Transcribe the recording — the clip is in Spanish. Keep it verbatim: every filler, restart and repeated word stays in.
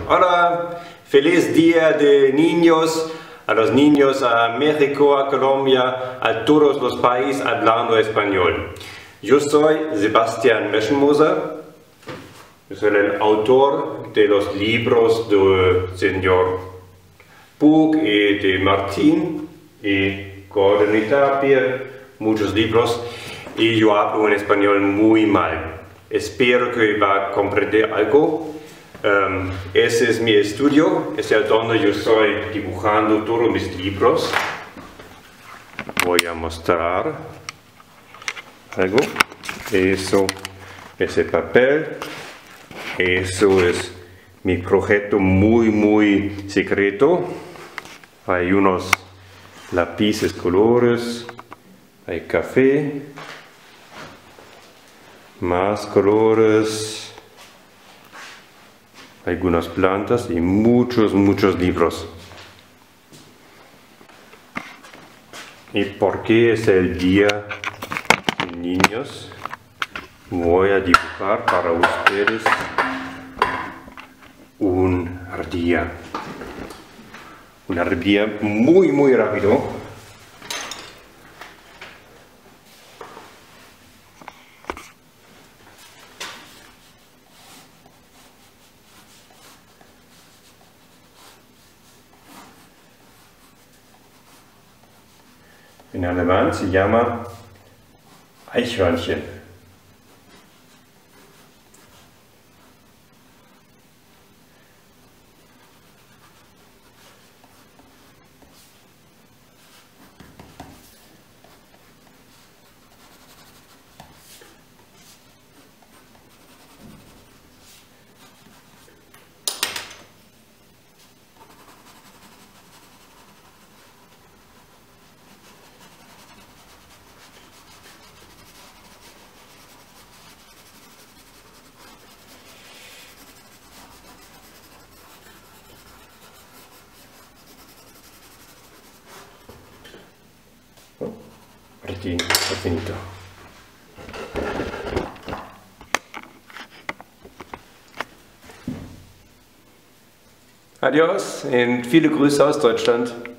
Hola, feliz Día de Niños, a los niños, a México, a Colombia, a todos los países hablando español. Yo soy Sebastian Meschenmoser, yo soy el autor de los libros del señor Pug y de Martín y Gordon y Tapia, muchos libros, y yo hablo en español muy mal. Espero que va a comprender algo. Um, ese es mi estudio, es el donde yo estoy dibujando todos mis libros. Voy a mostrar algo. Eso es el papel. Eso es mi proyecto muy muy secreto. Hay unos lápices colores, hay café, más colores, algunas plantas y muchos, muchos libros. ¿Y por qué es el Día de Niños? Voy a dibujar para ustedes una ardilla. Una ardilla muy, muy rápido. En alemán se llama Eichhörnchen. Martín, está finito. Adios und viele Grüße aus Deutschland.